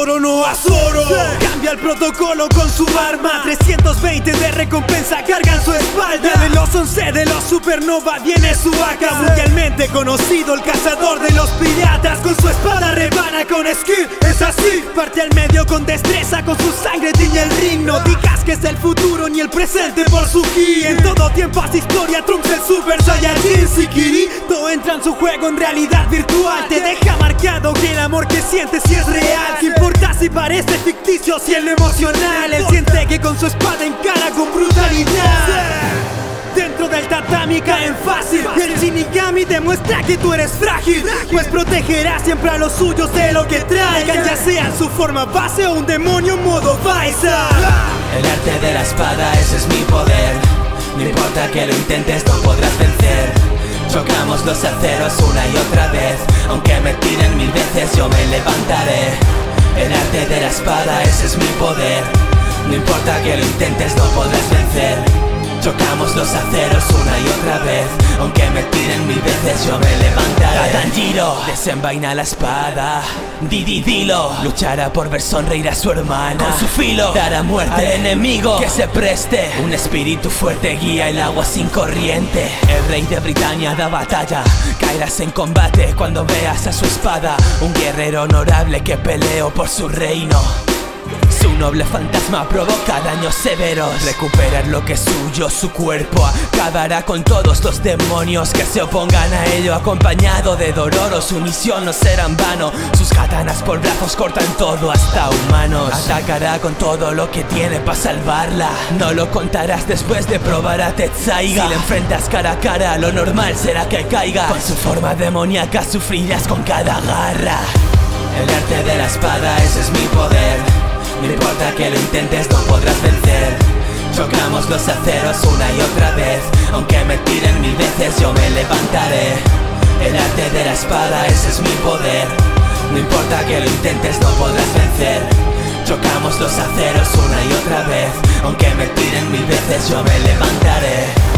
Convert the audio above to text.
solo no a Zoro. Cambia el protocolo con su arma, 320 de recompensa cargan su espalda. De los 11 de los supernova viene su AK, mundialmente conocido, el cazador de los piratas. Con su espada rebana con skill, es así. Parte al medio con destreza, con su sangre tiñe el ring. No digas que es el futuro ni el presente por su ki. En todo tiempo hace historia, Trunks el Super Saiyajin. Si Kirito entra en su juego en realidad virtual, te deja marcado que el amor que sientes si es real. ¿Qué importa si parece ficticio, si es lo emocional? Él siente que con su espada encara con brutalidad. Dentro del tatami caen fácil, y el Shinigami demuestra que tú eres frágil, pues protegerá siempre a los suyos de lo que traigan, ya sea en su forma base o un demonio modo Vaiza. El arte de la espada, ese es mi poder. No importa que lo intentes, no podrás vencer. Chocamos los aceros una y otra vez, aunque me tiren 1000 veces yo me levantaré. El arte de la espada, ese es mi poder. No importa que lo intentes, no podrás vencer. Chocamos los aceros una y otra vez, aunque me tiren 1000 veces yo me levantaré. Tanjiro desenvaina la espada, dilo. Luchará por ver sonreír a su hermana. Con su filo dará muerte al enemigo que se preste. Un espíritu fuerte guía el agua sin corriente. El rey de Britania da batalla, caerás en combate cuando veas a su espada. Un guerrero honorable que peleó por su reino. Su noble fantasma provoca daños severos. Recuperar lo que es suyo, su cuerpo acabará con todos los demonios que se opongan a ello. Acompañado de Dororo, su misión no será en vano. Sus katanas por brazos cortan todo, hasta humanos. Atacará con todo lo que tiene para salvarla. No lo contarás después de probar a Tetsaiga. Si le enfrentas cara a cara, lo normal será que caiga. Con su forma demoníaca sufrirás con cada garra. El arte de la espada, ese es mi poder. No importa que lo intentes, no podrás vencer. Chocamos los aceros una y otra vez, aunque me tiren 1000 veces yo me levantaré. El arte de la espada, ese es mi poder. No importa que lo intentes, no podrás vencer. Chocamos los aceros una y otra vez, aunque me tiren 1000 veces yo me levantaré.